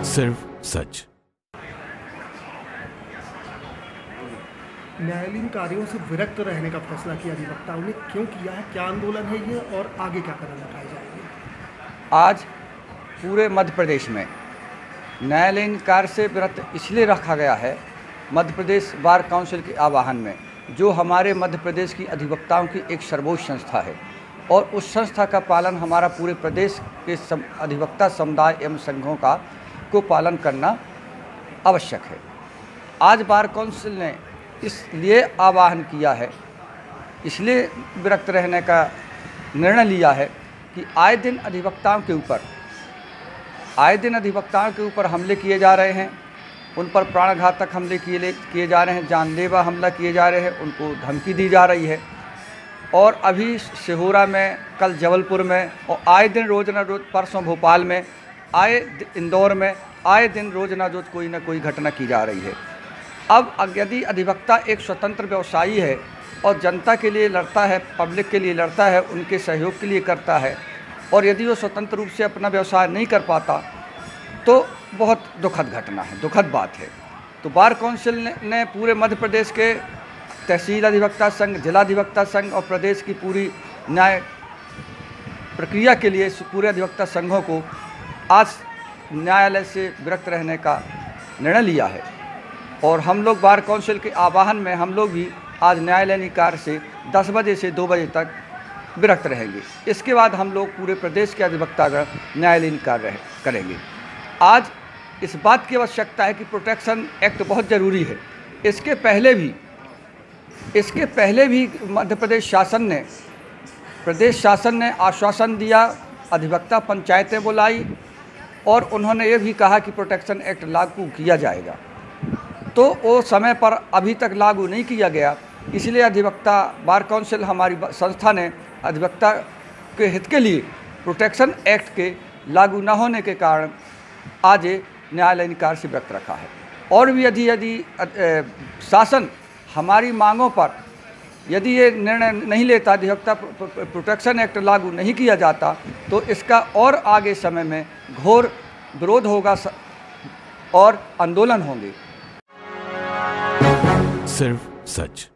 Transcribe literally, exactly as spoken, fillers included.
सिर्फ सच। न्यायालयीन कार्यों से विरक्त रहने का फैसला किया अधिवक्ताओं ने, क्यों किया है, क्या आंदोलन है ये और आगे क्या कदम उठाए जाएंगे? आज पूरे मध्य प्रदेश में न्यायालयीन कार्य से विरक्त इसलिए रखा गया है, मध्य प्रदेश बार काउंसिल के आह्वान में, जो हमारे मध्य प्रदेश की अधिवक्ताओं की एक सर्वोच्च संस्था है और उस संस्था का पालन हमारा पूरे प्रदेश के सम, अधिवक्ता समुदाय एवं संघों का को पालन करना आवश्यक है। आज बार काउंसिल ने इसलिए आह्वान किया है, इसलिए विरक्त रहने का निर्णय लिया है कि आए दिन अधिवक्ताओं के ऊपर आए दिन अधिवक्ताओं के ऊपर हमले किए जा रहे हैं, उन पर प्राणघातक हमले किए किए जा रहे हैं, जानलेवा हमला किए जा रहे हैं, उनको धमकी दी जा रही है। और अभी सिहोरा में, कल जबलपुर में और आए दिन रोज न रोज, परसों भोपाल में, आए इंदौर में आए दिन रोज न रोज कोई ना कोई घटना की जा रही है। अब यदि अधिवक्ता एक स्वतंत्र व्यवसायी है और जनता के लिए लड़ता है, पब्लिक के लिए लड़ता है, उनके सहयोग के लिए करता है, और यदि वो स्वतंत्र रूप से अपना व्यवसाय नहीं कर पाता तो बहुत दुखद घटना है, दुखद बात है। तो बार काउंसिल ने, ने पूरे मध्य प्रदेश के तहसील अधिवक्ता संघ, जिला अधिवक्ता संघ और प्रदेश की पूरी न्याय प्रक्रिया के लिए पूरे अधिवक्ता संघों को आज न्यायालय से विरक्त रहने का निर्णय लिया है। और हम लोग बार काउंसिल के आह्वान में हम लोग भी आज न्यायालयीन कार्य से दस बजे से दो बजे तक विरक्त रहेंगे। इसके बाद हम लोग पूरे प्रदेश के अधिवक्तागण न्यायालयीन कार्य करेंगे। आज इस बात की आवश्यकता है कि प्रोटेक्शन एक्ट बहुत ज़रूरी है। इसके पहले भी इसके पहले भी मध्य प्रदेश शासन ने प्रदेश शासन ने आश्वासन दिया, अधिवक्ता पंचायतें बुलाई और उन्होंने ये भी कहा कि प्रोटेक्शन एक्ट लागू किया जाएगा। तो वो समय पर अभी तक लागू नहीं किया गया, इसलिए अधिवक्ता बार काउंसिल हमारी संस्था ने अधिवक्ता के हित के लिए प्रोटेक्शन एक्ट के लागू न होने के कारण आज न्यायालयीन कार्य से विरक्त रखा है। और भी यदि यदि शासन हमारी मांगों पर यदि ये निर्णय नहीं लेता, अधिवक्ता प्रोटेक्शन एक्ट लागू नहीं किया जाता, तो इसका और आगे समय में घोर विरोध होगा और आंदोलन होंगे। सिर्फ सच।